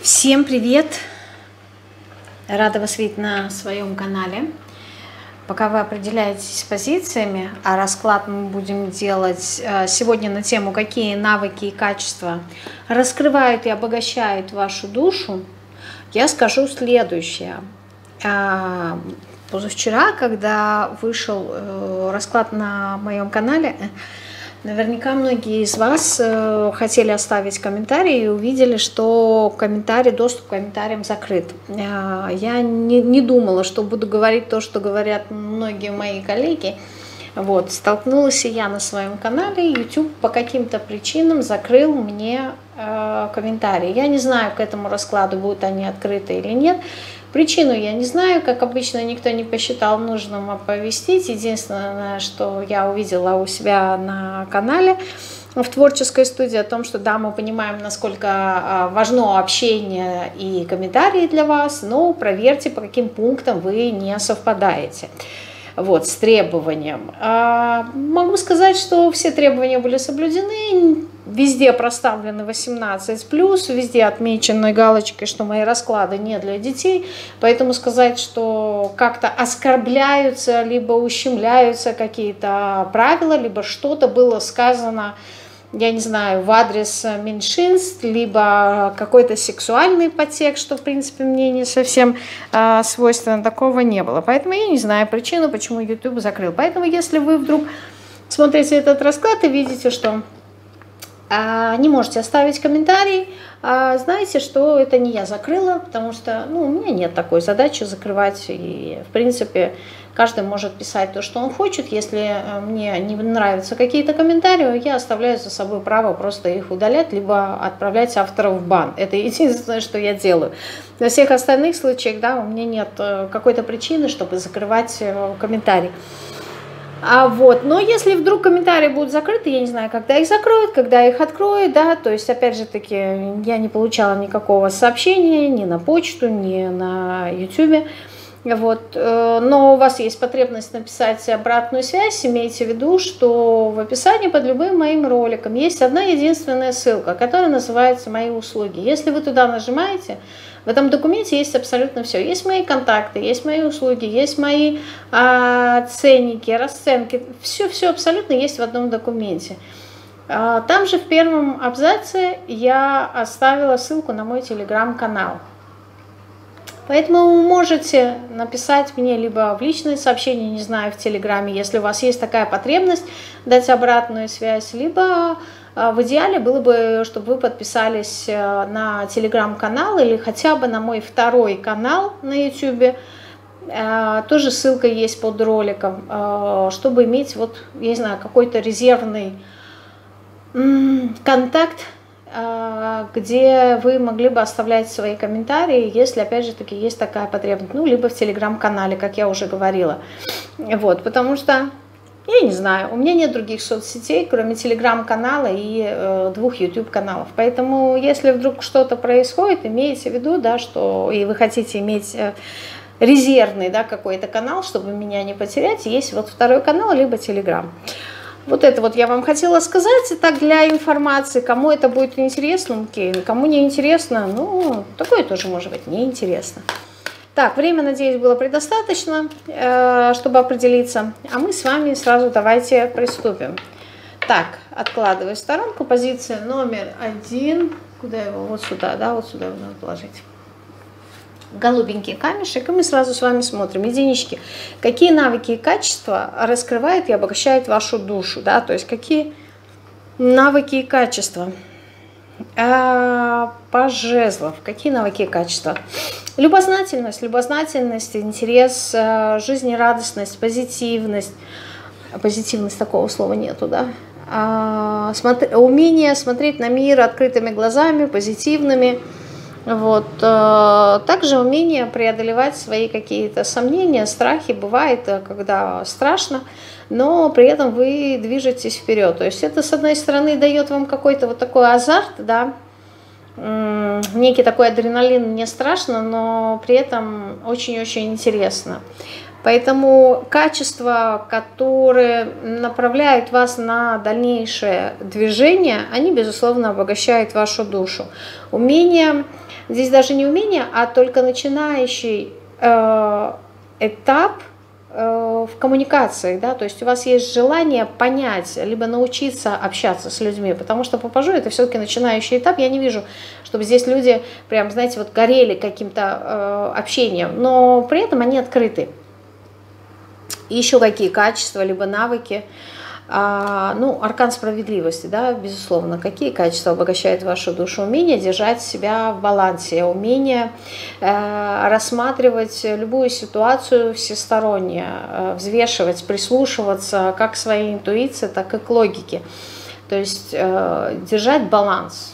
Всем привет! Рада вас видеть на своем канале. Пока вы определяетесь с позициями, а расклад мы будем делать сегодня на тему, какие навыки и качества раскрывают и обогащают вашу душу, я скажу следующее. Позавчера, когда вышел расклад на моем канале, наверняка многие из вас хотели оставить комментарий и увидели, что доступ к комментариям закрыт. Я не думала, что буду говорить то, что говорят многие мои коллеги. Вот, столкнулась и я на своем канале. YouTube по каким-то причинам закрыл мне комментарии. Я не знаю, к этому раскладу будут они открыты или нет. Причину я не знаю, как обычно, никто не посчитал нужным оповестить. Единственное, что я увидела у себя на канале в творческой студии, о том, что да, мы понимаем, насколько важно общение и комментарии для вас, но проверьте, по каким пунктам вы не совпадаете. Вот, с требованием. Могу сказать, что все требования были соблюдены, везде проставлены 18+, везде отмечены галочкой, что мои расклады не для детей, поэтому сказать, что как-то оскорбляются, либо ущемляются какие-то правила, либо что-то было сказано, я не знаю, в адрес меньшинств, либо какой-то сексуальный подтекст, что, в принципе, мне не совсем свойственно, такого не было. Поэтому я не знаю причину, почему YouTube закрыл. Поэтому, если вы вдруг смотрите этот расклад и видите, что не можете оставить комментарий, знаете, что это не я закрыла, потому что у меня нет такой задачи закрывать. И, в принципе, каждый может писать то, что он хочет. Если мне не нравятся какие-то комментарии, я оставляю за собой право просто их удалять, либо отправлять авторов в бан. Это единственное, что я делаю. Во всех остальных случаях, да, у меня нет какой-то причины, чтобы закрывать комментарии. Но если вдруг комментарии будут закрыты, я не знаю, когда их закроют, когда их откроют, да, то есть, опять же таки, я не получала никакого сообщения ни на почту, ни на YouTube, но у вас есть потребность написать обратную связь, имейте в виду, что в описании под любым моим роликом есть одна единственная ссылка, которая называется «Мои услуги». Если вы туда нажимаете, в этом документе есть абсолютно все. Есть мои контакты, есть мои услуги, есть мои ценники, расценки. Все абсолютно есть в одном документе. Там же в первом абзаце я оставила ссылку на мой телеграм-канал. Поэтому вы можете написать мне либо в личные сообщения, не знаю, в Телеграме, если у вас есть такая потребность, дать обратную связь, либо в идеале было бы, чтобы вы подписались на Телеграм-канал или хотя бы на мой второй канал на YouTube. Тоже ссылка есть под роликом, чтобы иметь, я не знаю, какой-то резервный контакт, где вы могли бы оставлять свои комментарии, если, опять же таки, есть такая потребность, либо в Телеграм-канале, как я уже говорила. Потому что, я не знаю, у меня нет других соцсетей, кроме Телеграм-канала и 2 YouTube-каналов. Поэтому, если вдруг что-то происходит, имейте в виду, да, что и вы хотите иметь резервный, да, какой-то канал, чтобы меня не потерять, есть второй канал, либо Телеграм. Это я вам хотела сказать, и так для информации, кому это будет интересно, окей, кому не интересно, такое тоже может быть неинтересно. Так, время, надеюсь, было предостаточно, чтобы определиться, а мы с вами сразу давайте приступим. Так, откладываю в сторонку, позиция номер 1, куда его, вот сюда его надо положить. Голубенький камешек, и мы сразу с вами смотрим. Единички. Какие навыки и качества раскрывают и обогащают вашу душу, да, то есть какие навыки и качества. По жезлов. Какие навыки и качества? Любознательность, интерес, жизнерадостность, позитивность. Позитивность, такого слова нету, да. Умение смотреть на мир открытыми глазами, позитивными. Также умение преодолевать свои какие-то сомнения, страхи. Бывает, когда страшно, но при этом вы движетесь вперед. То есть это, с одной стороны, дает вам какой-то такой азарт, да, некий такой адреналин, не страшно, но при этом очень-очень интересно. Поэтому качества, которые направляют вас на дальнейшее движение, они, безусловно, обогащают вашу душу. Умение Здесь даже не умение, а только начинающий этап в коммуникации, да, то есть у вас есть желание понять, либо научиться общаться с людьми, потому что попажу это все-таки начинающий этап, я не вижу, чтобы здесь люди прям, знаете, вот горели каким-то общением, но при этом они открыты. И еще какие качества, либо навыки, ну, аркан справедливости, да, безусловно, какие качества обогащают вашу душу? Умение держать себя в балансе, умение рассматривать любую ситуацию всесторонне, взвешивать, прислушиваться как к своей интуиции, так и к логике. То есть держать баланс.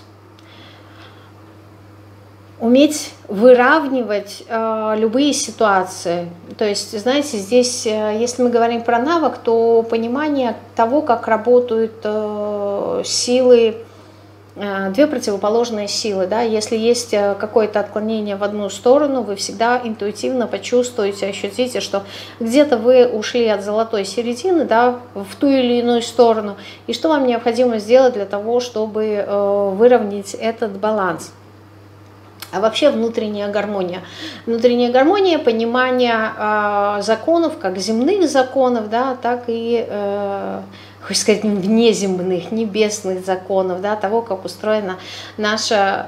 Уметь выравнивать любые ситуации. То есть, знаете, здесь, если мы говорим про навык, то понимание того, как работают силы, две противоположные силы. Да? Если есть какое-то отклонение в одну сторону, вы всегда интуитивно почувствуете, ощутите, что где-то вы ушли от золотой середины, да, в ту или иную сторону, и что вам необходимо сделать для того, чтобы выровнять этот баланс. А вообще внутренняя гармония. Внутренняя гармония, понимание законов, как земных законов, да, так и, хочется сказать, внеземных, небесных законов, да, того, как устроено наше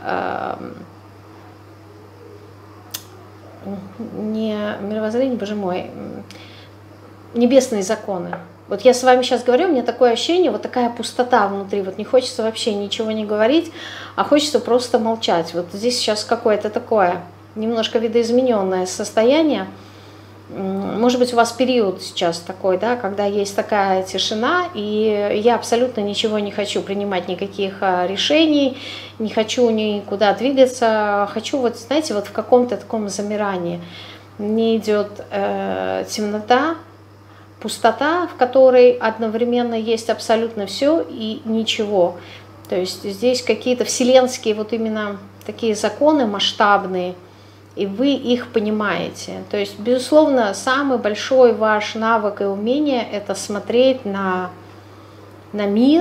не мировоззрение, боже мой, небесные законы. Вот я с вами сейчас говорю, у меня такое ощущение, вот такая пустота внутри, вот не хочется вообще ничего не говорить, а хочется просто молчать. Вот здесь сейчас какое-то такое немножко видоизмененное состояние. Может быть, у вас период сейчас такой, да, когда есть такая тишина, и я абсолютно ничего не хочу принимать, никаких решений, не хочу никуда двигаться, хочу, вот, знаете, вот в каком-то таком замирании. Мне идет темнота, пустота, в которой одновременно есть абсолютно все и ничего. То есть здесь какие-то вселенские вот именно такие законы масштабные, и вы их понимаете. То есть, безусловно, самый большой ваш навык и умение – это смотреть на мир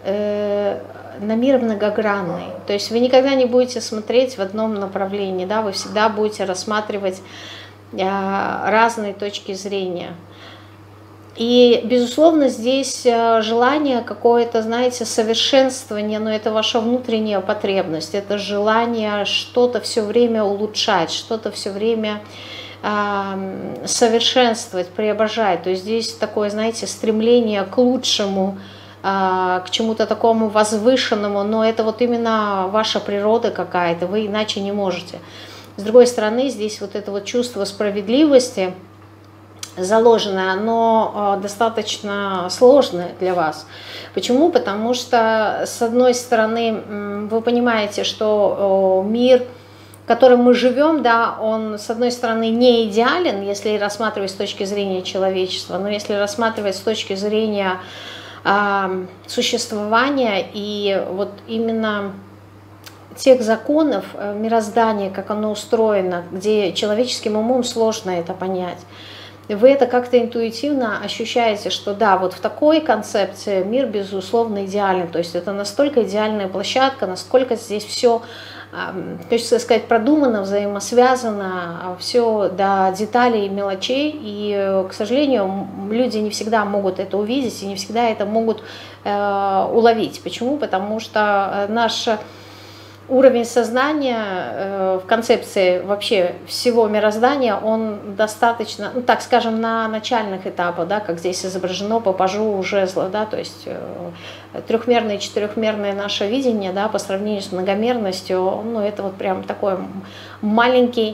многогранный. То есть вы никогда не будете смотреть в одном направлении, да, вы всегда будете рассматривать разные точки зрения. И, безусловно, здесь желание какое-то, знаете, совершенствование, но это ваша внутренняя потребность, это желание что-то все время улучшать, что-то все время совершенствовать, преображать. То есть здесь такое, знаете, стремление к лучшему, к чему-то такому возвышенному, но это вот именно ваша природа какая-то, вы иначе не можете. С другой стороны, здесь вот это вот чувство справедливости заложенное, оно достаточно сложное для вас. Почему? Потому что, с одной стороны, вы понимаете, что мир, в котором мы живем, да, он, с одной стороны, не идеален, если рассматривать с точки зрения человечества, но если рассматривать с точки зрения существования и вот именно тех законов мироздания, как оно устроено, где человеческим умом сложно это понять. Вы это как-то интуитивно ощущаете, что да, вот в такой концепции мир, безусловно, идеален. То есть это настолько идеальная площадка, насколько здесь все, хочется сказать, продумано, взаимосвязано, все до деталей и мелочей. И, к сожалению, люди не всегда могут это увидеть и не всегда это могут уловить. Почему? Потому что наш уровень сознания в концепции вообще всего мироздания, он достаточно, ну, так скажем, на начальных этапах, да, как здесь изображено по пажу жезла, да, то есть трехмерное и четырехмерное наше видение, да, по сравнению с многомерностью, ну, это вот прям такой маленький,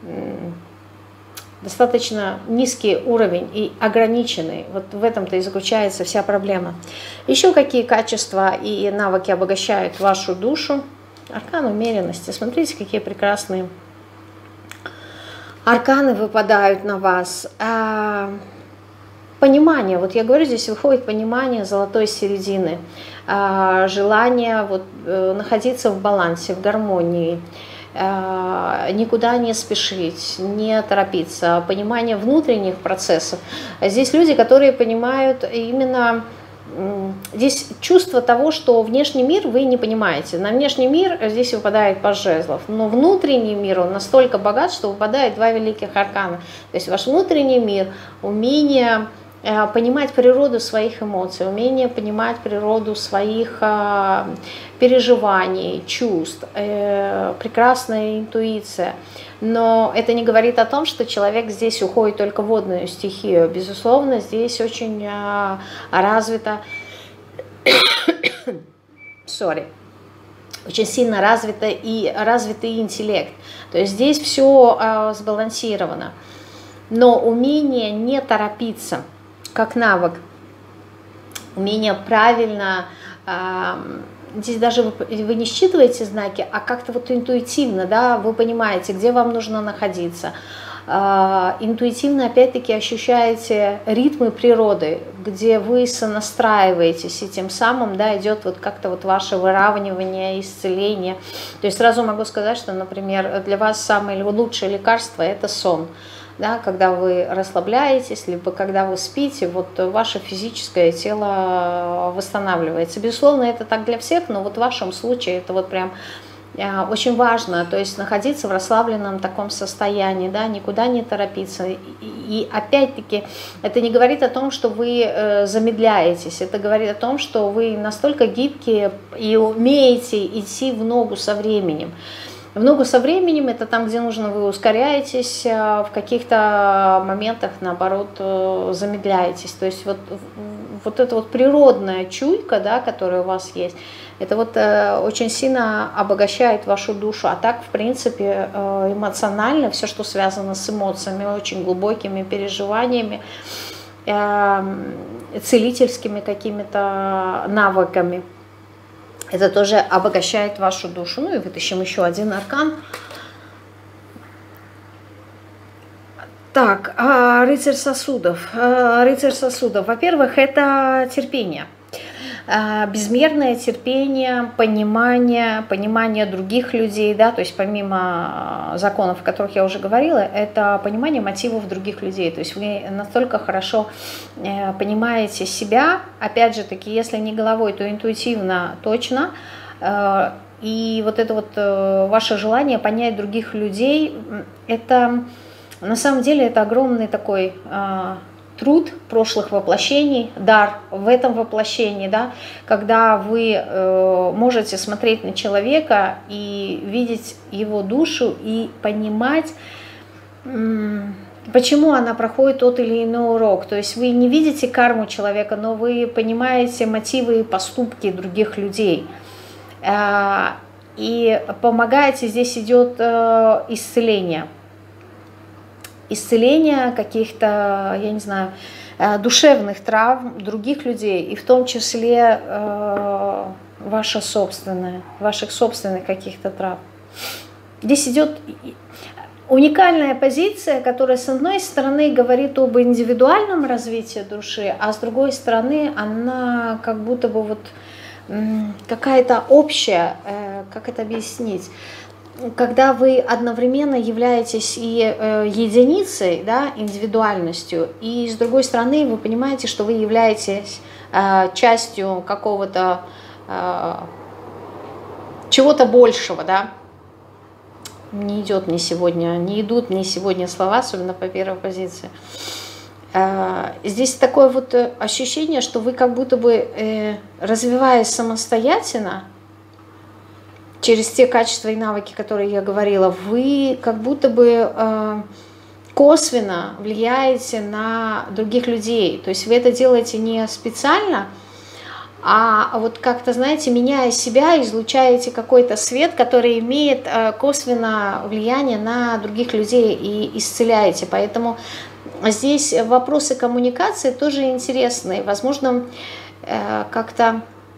достаточно низкий уровень и ограниченный. Вот в этом-то и заключается вся проблема. Еще какие качества и навыки обогащают вашу душу? Аркан умеренности. Смотрите, какие прекрасные арканы выпадают на вас. Понимание. Вот я говорю, здесь выходит понимание золотой середины. Желание вот, находиться в балансе, в гармонии. Никуда не спешить, не торопиться. Понимание внутренних процессов. Здесь люди, которые понимают именно здесь чувство того, что внешний мир вы не понимаете. На внешний мир здесь выпадает паж жезлов, но внутренний мир, он настолько богат, что выпадает два великих аркана. То есть ваш внутренний мир, умение понимать природу своих эмоций, умение понимать природу своих переживаний, чувств, прекрасная интуиция. Но это не говорит о том, что человек здесь уходит только в водную стихию. Безусловно, здесь очень развито, очень сильно развитый интеллект. То есть здесь все сбалансировано. Но умение не торопиться, как навык, умение правильно, здесь даже вы не считываете знаки, а как-то вот интуитивно, да, вы понимаете, где вам нужно находиться. Интуитивно, опять-таки, ощущаете ритмы природы, где вы сонастраиваетесь, и тем самым, да, идет вот как-то вот ваше выравнивание, исцеление. То есть сразу могу сказать, что, например, для вас самое лучшее лекарство – это сон. Да, когда вы расслабляетесь, либо когда вы спите, вот ваше физическое тело восстанавливается. Безусловно, это так для всех, но вот в вашем случае это вот прям очень важно, то есть находиться в расслабленном таком состоянии, да, никуда не торопиться. И опять-таки это не говорит о том, что вы замедляетесь, это говорит о том, что вы настолько гибкие и умеете идти в ногу со временем. В ногу со временем это там, где нужно, вы ускоряетесь, в каких-то моментах, наоборот, замедляетесь. То есть вот эта вот природная чуйка, да, которая у вас есть, это вот очень сильно обогащает вашу душу. А так, в принципе, эмоционально, все, что связано с эмоциями, очень глубокими переживаниями, целительскими какими-то навыками, это тоже обогащает вашу душу. Ну и вытащим еще один аркан. Так, рыцарь сосудов. Рыцарь сосудов. Во-первых, это терпение. Безмерное терпение, понимание других людей, да, то есть помимо законов, о которых я уже говорила, это понимание мотивов других людей, то есть вы настолько хорошо понимаете себя, опять же таки, если не головой, то интуитивно точно, и вот это вот ваше желание понять других людей, это на самом деле это огромный такой труд прошлых воплощений, дар в этом воплощении, да, когда вы можете смотреть на человека и видеть его душу и понимать, почему она проходит тот или иной урок. То есть вы не видите карму человека, но вы понимаете мотивы и поступки других людей. И помогаете, здесь идет исцеление. Исцеление каких-то, я не знаю, душевных травм других людей, и в том числе ваших собственных каких-то травм. Здесь идет уникальная позиция, которая с одной стороны говорит об индивидуальном развитии души, а с другой стороны она как будто бы вот какая-то общая, как это объяснить, когда вы одновременно являетесь и единицей, да, индивидуальностью, и с другой стороны вы понимаете, что вы являетесь частью какого-то чего-то большего, да. Не идут мне сегодня слова, особенно по первой позиции. Здесь такое вот ощущение, что вы как будто бы, развиваясь самостоятельно, через те качества и навыки, которые я говорила, вы как будто бы косвенно влияете на других людей. То есть вы это делаете не специально, а вот как-то, знаете, меняя себя, излучаете какой-то свет, который имеет косвенное влияние на других людей и исцеляете. Поэтому здесь вопросы коммуникации тоже интересные. Возможно, как-то...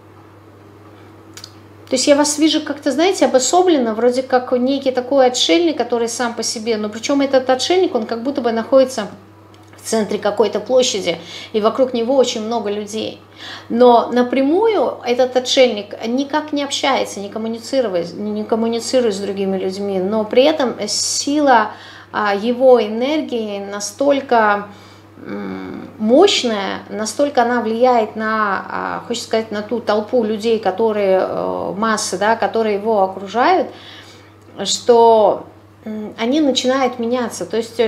То есть я вас вижу как-то, знаете, обособленно, вроде как некий такой отшельник, который сам по себе, но причем этот отшельник, он как будто бы находится в центре какой-то площади, и вокруг него очень много людей. Но напрямую этот отшельник никак не общается, не коммуницирует с другими людьми, но при этом сила его энергии настолько мощная, настолько она влияет на, хочется сказать, на ту толпу людей, которые, массы, да, которые его окружают, что они начинают меняться. То есть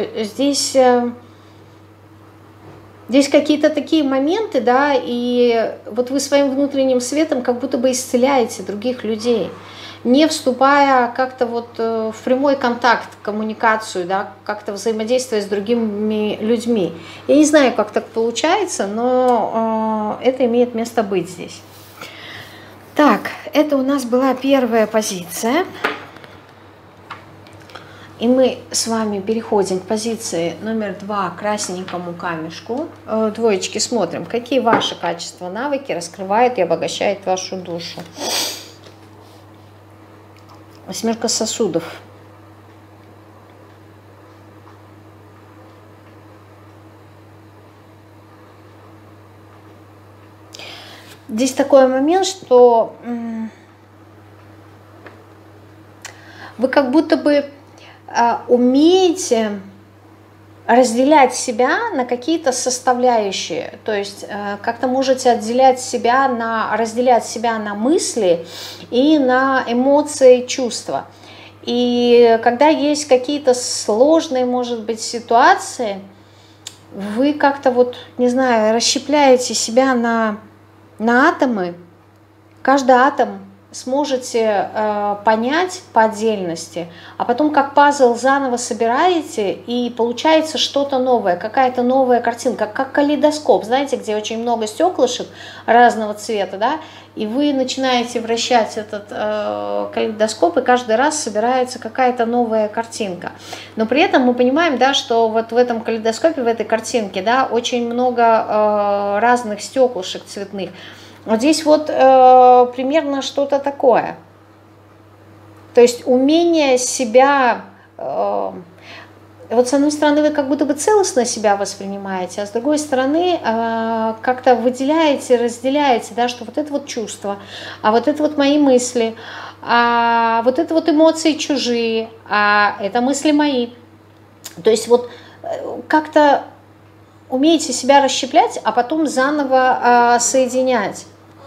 здесь какие-то такие моменты, да, и вот вы своим внутренним светом как будто бы исцеляете других людей, не вступая как-то вот в прямой контакт, коммуникацию, да, как-то взаимодействуя с другими людьми. Я не знаю, как так получается, но это имеет место быть здесь. Так, это у нас была первая позиция. И мы с вами переходим к позиции номер 2, красненькому камешку. Двоечки, смотрим, какие ваши качества, навыки раскрывают и обогащают вашу душу. Восьмерка сосудов. Здесь такой момент, что вы как будто бы умеете разделять себя на какие-то составляющие, то есть как-то можете разделять себя на мысли и на эмоции, чувства. И когда есть какие-то сложные, может быть, ситуации, вы как-то вот, не знаю, расщепляете себя на атомы, каждый атом сможете понять по отдельности, а потом как пазл заново собираете, и получается что-то новое, какая-то новая картинка, как калейдоскоп, знаете, где очень много стеклышек разного цвета, да, и вы начинаете вращать этот калейдоскоп, и каждый раз собирается какая-то новая картинка. Но при этом мы понимаем, да, что вот в этом калейдоскопе, в этой картинке, да, очень много разных стеклышек цветных. Вот здесь вот примерно что-то такое. То есть умение себя, вот с одной стороны вы как будто бы целостно себя воспринимаете, а с другой стороны как-то выделяете, разделяете, да, что вот это вот чувство, а вот это вот мои мысли, а вот это вот эмоции чужие, а это мысли мои. То есть вот как-то умеете себя расщеплять, а потом заново соединять.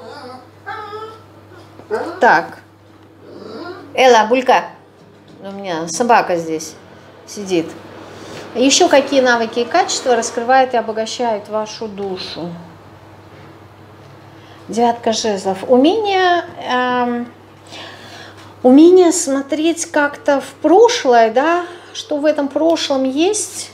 Так, Элла, Булька, у меня собака здесь сидит. Еще какие навыки и качества раскрывают и обогащают вашу душу? Девятка жезлов. Умение смотреть как-то в прошлое, да, что в этом прошлом есть.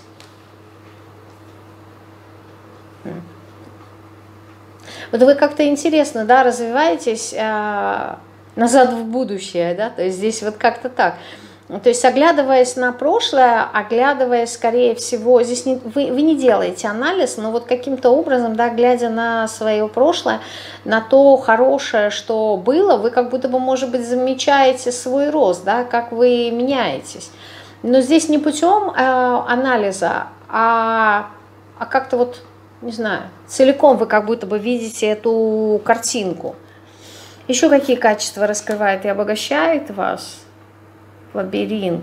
Вот вы как-то интересно, да, развиваетесь назад в будущее, да, то есть здесь вот как-то так. То есть оглядываясь на прошлое, оглядываясь, скорее всего, здесь вы не делаете анализ, но вот каким-то образом, да, глядя на свое прошлое, на то хорошее, что было, вы как будто бы, может быть, замечаете свой рост, да, как вы меняетесь. Но здесь не путем анализа, а как-то вот, не знаю, целиком вы как будто бы видите эту картинку. Еще какие качества раскрывает и обогащает вас? Лабиринт.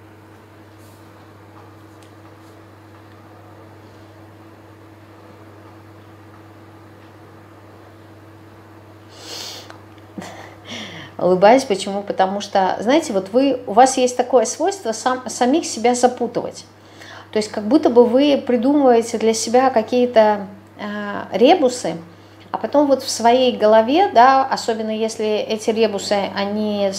Улыбаюсь, почему? Потому что, знаете, вот у вас есть такое свойство самих себя запутывать. То есть как будто бы вы придумываете для себя какие-то ребусы, а потом вот в своей голове, да, особенно если эти ребусы, они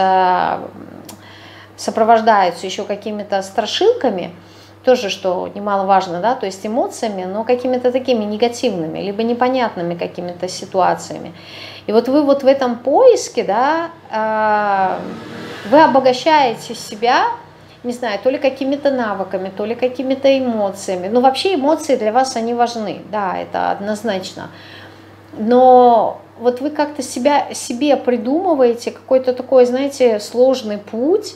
сопровождаются еще какими-то страшилками, тоже, что немаловажно, да, то есть эмоциями, но какими-то такими негативными, либо непонятными какими-то ситуациями. И вот вы вот в этом поиске, да, вы обогащаете себя, не знаю, то ли какими-то навыками, то ли какими-то эмоциями. Но вообще эмоции для вас, они важны, да, это однозначно. Но вот вы как-то себе придумываете какой-то такой, знаете, сложный путь.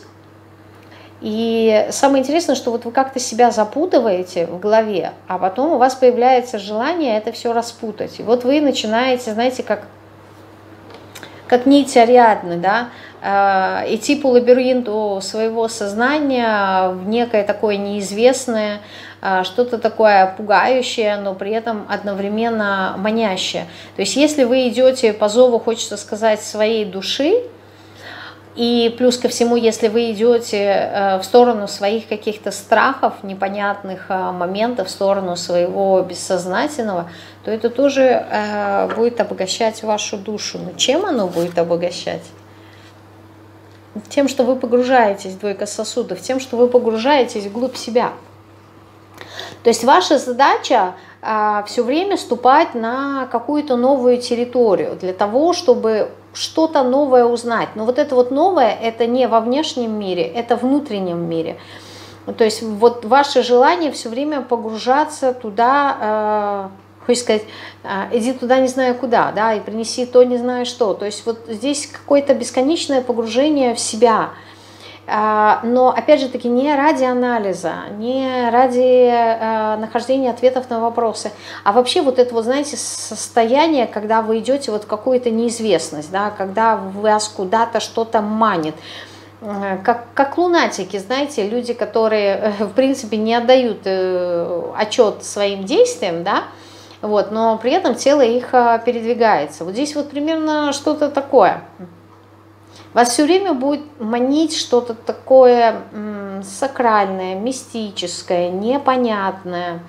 И самое интересное, что вот вы как-то себя запутываете в голове, а потом у вас появляется желание это все распутать. И вот вы начинаете, знаете, как как нить Ариадны, да, идти по лабиринту своего сознания в некое такое неизвестное, что-то такое пугающее, но при этом одновременно манящее. То есть если вы идете по зову, хочется сказать, своей души, и плюс ко всему, если вы идете в сторону своих каких-то страхов, непонятных моментов, в сторону своего бессознательного, то это тоже будет обогащать вашу душу. Но чем оно будет обогащать? Тем, что вы погружаетесь, двойка сосудов, тем, что вы погружаетесь вглубь себя. То есть ваша задача все время ступать на какую-то новую территорию для того, чтобы что-то новое узнать. Но вот это вот новое, это не во внешнем мире, это в внутреннем мире. То есть вот ваше желание все время погружаться туда, хочется сказать, иди туда не знаю куда, да, и принеси то не знаю что. То есть вот здесь какое-то бесконечное погружение в себя. Но, опять же таки, не ради анализа, не ради нахождения ответов на вопросы, а вообще вот это вот, знаете, состояние, когда вы идете вот в какую-то неизвестность, да, когда вас куда-то что-то манит. Как лунатики, знаете, люди, которые, в принципе, не отдают отчет своим действиям, да, вот, но при этом тело их передвигается. Вот здесь вот примерно что-то такое. Вас все время будет манить что-то такое сакральное, мистическое, непонятное,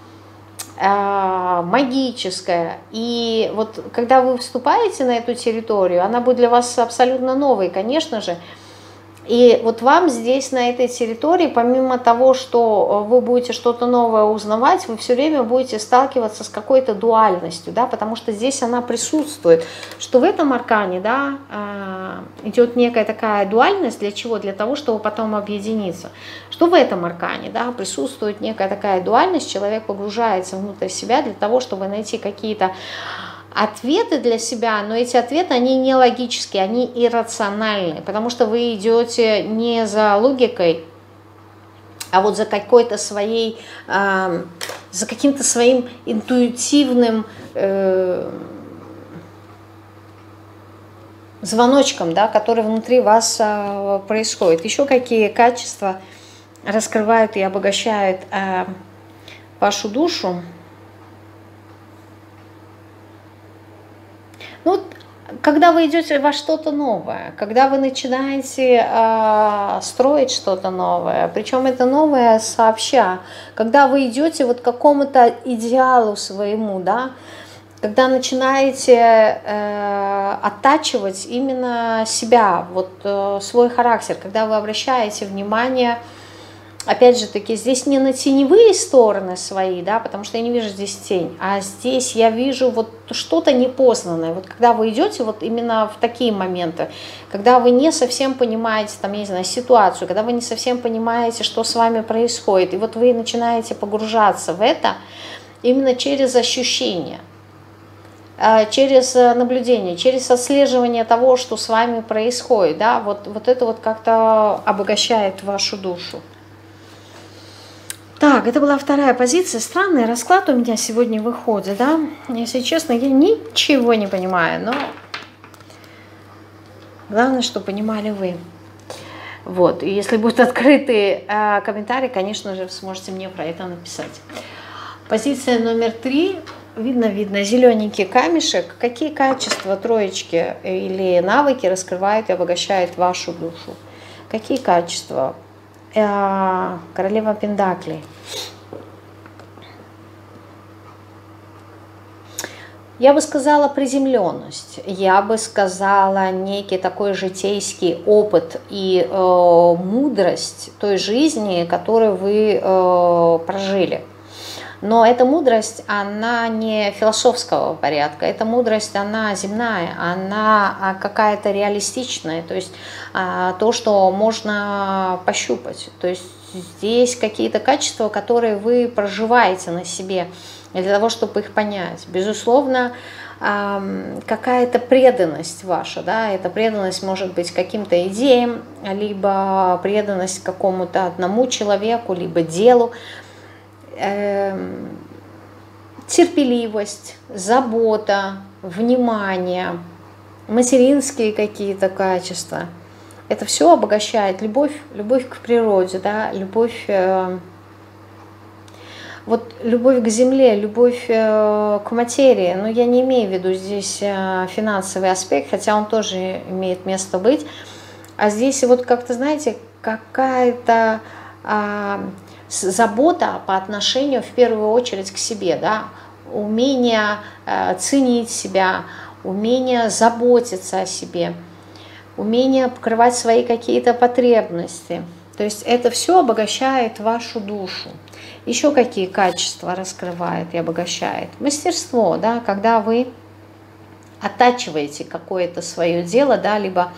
магическое. И вот когда вы вступаете на эту территорию, она будет для вас абсолютно новой, конечно же. И вот вам здесь, на этой территории, помимо того, что вы будете что-то новое узнавать, вы все время будете сталкиваться с какой-то дуальностью, да, потому что здесь она присутствует. Что в этом аркане, да, идет некая такая дуальность, для чего? Для того, чтобы потом объединиться. Что в этом аркане, да, присутствует некая такая дуальность, человек погружается внутрь себя для того, чтобы найти какие-то ответы для себя, но эти ответы, они не логические, они иррациональные, потому что вы идете не за логикой, а вот за какой-то своей, за каким-то своим интуитивным звоночком, да, который внутри вас происходит. Еще какие качества раскрывают и обогащают вашу душу? Ну, когда вы идете во что-то новое, когда вы начинаете строить что-то новое, причем это новое сообща, когда вы идете вот к какому-то идеалу своему, да, когда начинаете оттачивать именно себя, вот свой характер, когда вы обращаете внимание, опять же таки, здесь не на теневые стороны свои, да, потому что я не вижу здесь тень, а здесь я вижу вот что-то непознанное. Вот когда вы идете вот именно в такие моменты, когда вы не совсем понимаете, там, я не знаю, ситуацию, когда вы не совсем понимаете, что с вами происходит, и вот вы начинаете погружаться в это именно через ощущения, через наблюдение, через отслеживание того, что с вами происходит, да, вот это вот как-то обогащает вашу душу. Так, это была вторая позиция. Странный расклад у меня сегодня выходит, да. Если честно, я ничего не понимаю, но главное, что понимали вы. Вот, и если будут открытые комментарии, конечно же, вы сможете мне про это написать. Позиция номер 3. Видно, зелененький камешек. Какие качества троечки или навыки раскрывают и обогащают вашу душу? Какие качества? Королева Пентаклей. Я бы сказала приземленность, я бы сказала некий такой житейский опыт и мудрость той жизни, которую вы прожили. Но эта мудрость, она не философского порядка, эта мудрость, она земная, она какая-то реалистичная, то есть то, что можно пощупать. То есть здесь какие-то качества, которые вы проживаете на себе для того, чтобы их понять. Безусловно, какая-то преданность ваша, да, эта преданность может быть каким-то идеям, либо преданность какому-то одному человеку, либо делу, терпеливость, забота, внимание, материнские какие-то качества. Это все обогащает любовь к природе, да, любовь к земле, любовь к материи. Но я не имею в виду здесь финансовый аспект, хотя он тоже имеет место быть. А здесь вот как-то, знаете, какая-то забота по отношению в первую очередь к себе, да, умение ценить себя, умение заботиться о себе, умение покрывать свои какие-то потребности. То есть это все обогащает вашу душу. Еще какие качества раскрывает и обогащает? Мастерство, да, когда вы оттачиваете какое-то свое дело, да, либо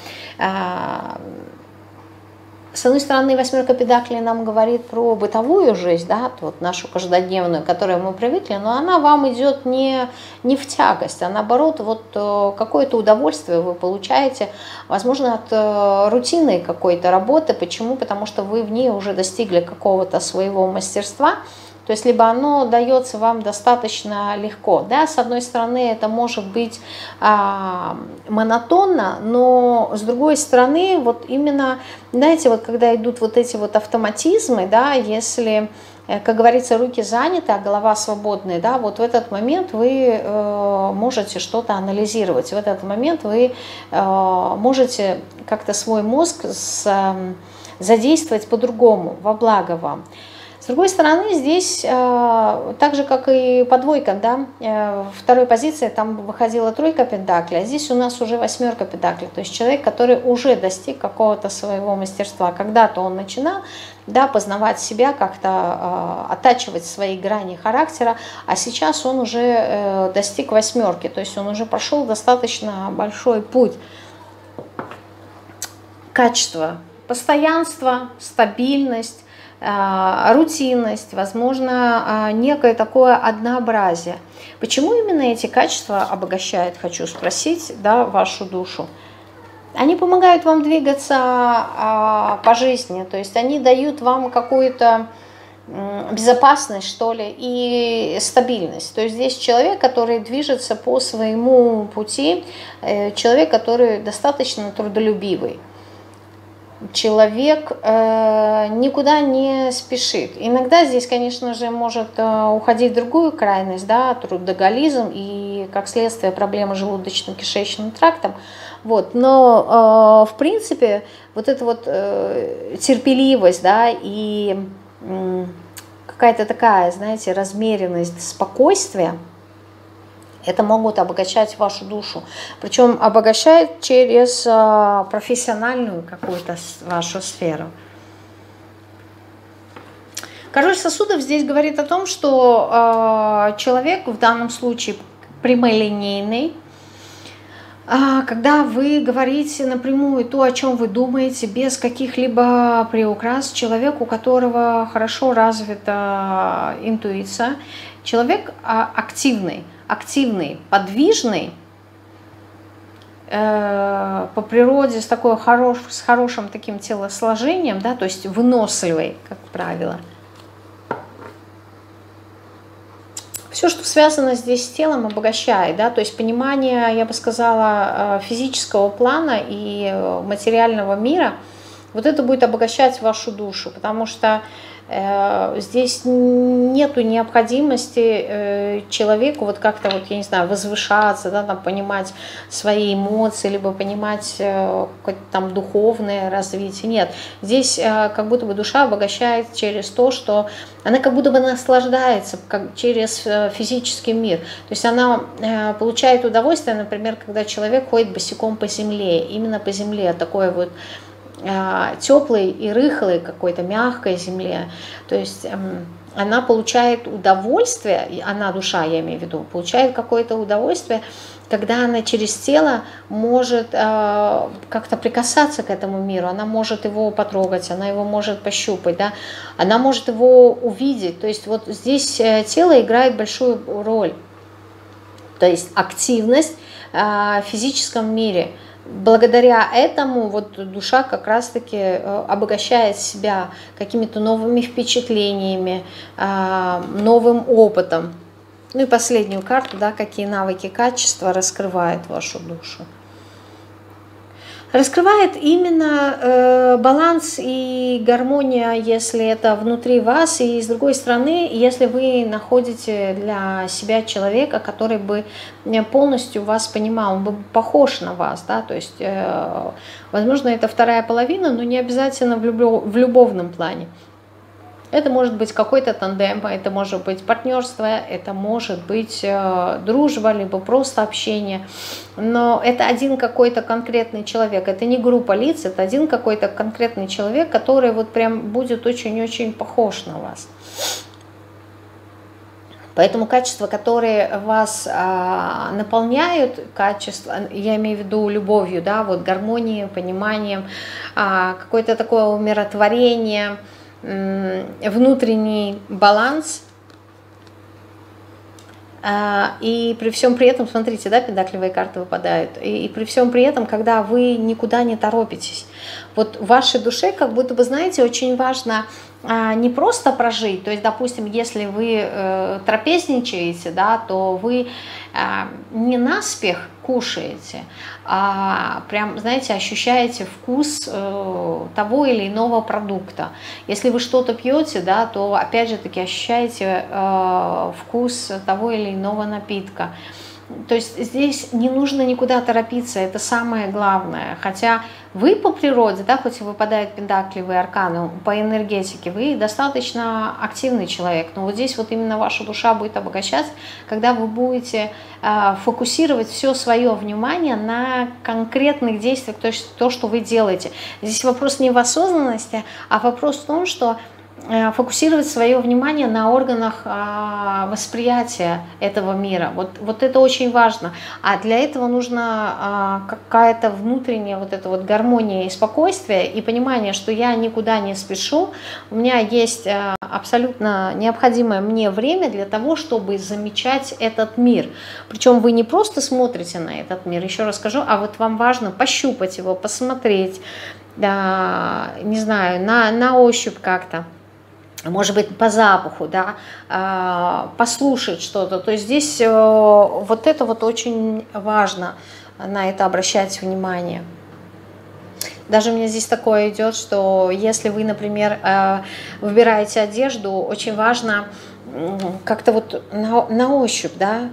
с одной стороны, восьмерка педаклей нам говорит про бытовую жизнь, да, вот нашу каждодневную, к которой мы привыкли, но она вам идет не в тягость, а наоборот, вот какое-то удовольствие вы получаете, возможно, от рутинной какой-то работы. Почему? Потому что вы в ней уже достигли какого-то своего мастерства. То есть либо оно дается вам достаточно легко. Да? С одной стороны, это может быть монотонно, но с другой стороны, вот именно, знаете, вот когда идут вот эти вот автоматизмы, да, если, как говорится, руки заняты, а голова свободная, да, вот в этот момент вы можете что-то анализировать, в этот момент вы можете как-то свой мозг задействовать по-другому, во благо вам. С другой стороны, здесь, так же, как и по двойкам, да, второй позиции там выходила тройка пентаклей, а здесь у нас уже восьмерка пентаклей. То есть человек, который уже достиг какого-то своего мастерства. Когда-то он начинал, да, познавать себя, как-то оттачивать свои грани характера, а сейчас он уже достиг восьмерки. То есть он уже прошел достаточно большой путь. Качество, постоянство, стабильность, рутинность, возможно, некое такое однообразие. Почему именно эти качества обогащают, хочу спросить, да, вашу душу? Они помогают вам двигаться по жизни, то есть они дают вам какую-то безопасность, что ли, и стабильность. То есть здесь человек, который движется по своему пути, человек, который достаточно трудолюбивый. Человек никуда не спешит. Иногда здесь, конечно же, может уходить в другую крайность, да, трудоголизм и, как следствие, проблемы с желудочно-кишечным трактом. Вот. Но, в принципе, вот эта вот терпеливость, да, и какая-то такая, знаете, размеренность, спокойствие, это могут обогащать вашу душу. Причем обогащает через профессиональную какую-то вашу сферу. Король сосудов здесь говорит о том, что человек в данном случае прямолинейный. Когда вы говорите напрямую то, о чем вы думаете, без каких-либо приукрас, человек, у которого хорошо развита интуиция, человек активный, подвижный, по природе с хорошим таким телосложением, да, то есть выносливый, как правило. Все, что связано здесь с телом, обогащает, да, то есть понимание, я бы сказала, физического плана и материального мира, вот это будет обогащать вашу душу, потому что здесь нету необходимости человеку вот как-то, вот, я не знаю, возвышаться, да, там, понимать свои эмоции, либо понимать какое-то там духовное развитие. Нет, здесь как будто бы душа обогащает через то, что она как будто бы наслаждается через физический мир. То есть она получает удовольствие, например, когда человек ходит босиком по земле, именно по земле, такое вот теплой и рыхлой какой-то мягкой земле. То есть она получает удовольствие, она, душа, я имею в виду, получает какое-то удовольствие, когда она через тело может как-то прикасаться к этому миру, она может его потрогать, она его может пощупать, да? Она может его увидеть. То есть вот здесь тело играет большую роль. То есть активность в физическом мире. Благодаря этому вот душа как раз-таки обогащает себя какими-то новыми впечатлениями, новым опытом. Ну и последнюю карту, да, какие навыки, качества раскрывает вашу душу. Раскрывает именно баланс и гармония, если это внутри вас, и с другой стороны, если вы находите для себя человека, который бы полностью вас понимал, он бы похож на вас, да, то есть, возможно, это вторая половина, но не обязательно в любовном плане. Это может быть какой-то тандем, это может быть партнерство, это может быть дружба, либо просто общение. Но это один какой-то конкретный человек, это не группа лиц, это один какой-то конкретный человек, который вот прям будет очень-очень похож на вас. Поэтому качества, которые вас наполняют, качества, я имею в виду любовью, да, вот гармонией, пониманием, какое-то такое умиротворение, внутренний баланс, и при всем при этом, смотрите, да, пентаклевые карты выпадают, и при всем при этом, когда вы никуда не торопитесь, вот в вашей душе, как будто бы, знаете, очень важно не просто прожить, то есть, допустим, если вы трапезничаете, да, то вы не наспех кушаете, а прям, знаете, ощущаете вкус того или иного продукта. Если вы что-то пьете, да, то опять же таки ощущаете вкус того или иного напитка. То есть здесь не нужно никуда торопиться, это самое главное. Хотя вы по природе, да, хоть и выпадают пентаклевые арканы, по энергетике, вы достаточно активный человек. Но вот здесь вот именно ваша душа будет обогащаться, когда вы будете фокусировать все свое внимание на конкретных действиях, то есть то, что вы делаете. Здесь вопрос не в осознанности, а вопрос в том, что фокусировать свое внимание на органах восприятия этого мира. Вот это очень важно. А для этого нужна какая-то внутренняя вот эта вот гармония и спокойствие, и понимание, что я никуда не спешу, у меня есть абсолютно необходимое мне время для того, чтобы замечать этот мир. Причем вы не просто смотрите на этот мир, еще раз скажу, а вот вам важно пощупать его, посмотреть, не знаю, на ощупь как-то. Может быть, по запаху, да, послушать что-то. То есть здесь вот это вот очень важно, на это обращать внимание. Даже у меня здесь такое идет, что если вы, например, выбираете одежду, очень важно как-то вот на ощупь, да,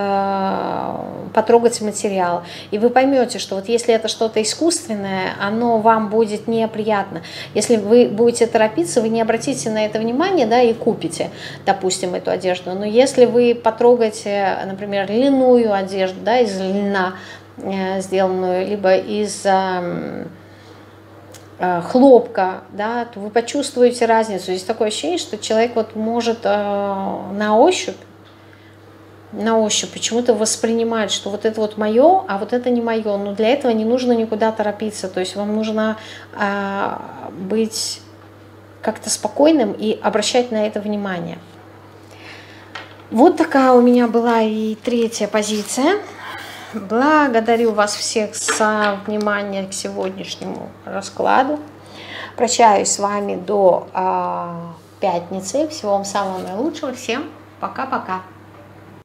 потрогать материал, и вы поймете, что вот если это что-то искусственное, оно вам будет неприятно. Если вы будете торопиться, вы не обратите на это внимание, да, и купите, допустим, эту одежду. Но если вы потрогаете, например, льняную одежду, да, из льна сделанную, либо из хлопка, да, то вы почувствуете разницу. Здесь такое ощущение, что человек вот может на ощупь почему-то воспринимать, что вот это вот мое, а вот это не мое. Но для этого не нужно никуда торопиться. То есть вам нужно быть как-то спокойным и обращать на это внимание. Вот такая у меня была и третья позиция. Благодарю вас всех за внимание к сегодняшнему раскладу. Прощаюсь с вами до пятницы. Всего вам самого наилучшего. Всем пока-пока.